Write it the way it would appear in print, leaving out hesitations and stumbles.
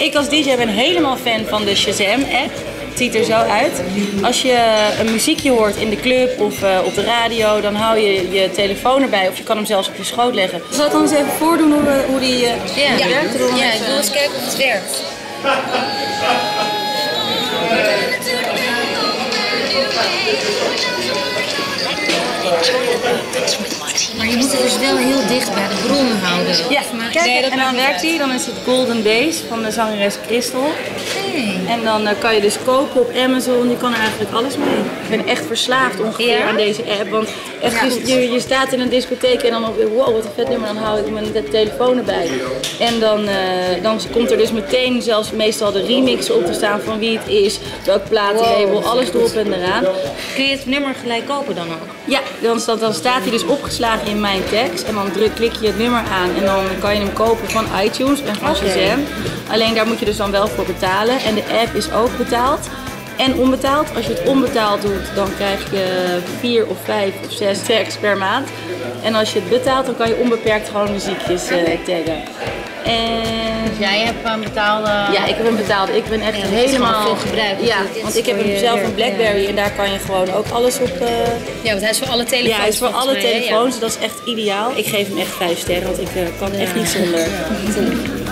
Ik als DJ ben helemaal fan van de Shazam-app. Het ziet er zo uit. Als je een muziekje hoort in de club of op de radio, dan hou je je telefoon erbij of je kan hem zelfs op je schoot leggen. Zal ik dan eens even voordoen hoe die werkt? Ja, ik wil eens kijken of het werkt. Maar je moet het dus wel heel dicht bij de bron houden. Ja, kijk, en dan werkt hij. Dan is het Golden Days van de zangeres Crystal. En dan kan je dus kopen op Amazon. Je kan er eigenlijk alles mee. Ik ben echt verslaafd ongeveer aan deze app. Want echt, je staat in een discotheek en dan wow, wat een vet nummer. Dan hou ik mijn telefoon erbij. En dan komt er dus meteen zelfs meestal de remixen op te staan van wie het is. Welk platenlabel, alles erop en eraan. Kun je het nummer gelijk kopen dan ook? Ja, dan staat hij dus opgeslagen in mijn tekst. En dan klik je het nummer aan en dan kan je hem kopen van iTunes en van Shazam. Alleen daar moet je dus dan wel voor betalen. En de app is ook betaald en onbetaald. Als je het onbetaald doet, dan krijg je 4 of 5 of 6 tags per maand. En als je het betaalt, dan kan je onbeperkt gewoon muziekjes taggen. Dus jij hebt een betaalde... Ja, ik heb hem betaald. Ik ben echt helemaal... veel gebruikt. Ja, want ik heb hem zelf een Blackberry en daar kan je gewoon ook alles op... Ja, want hij is voor alle telefoons. Ja, hij is voor alle telefoons. Dat is echt ideaal. Ik geef hem echt 5 sterren, want ik kan echt niet zonder.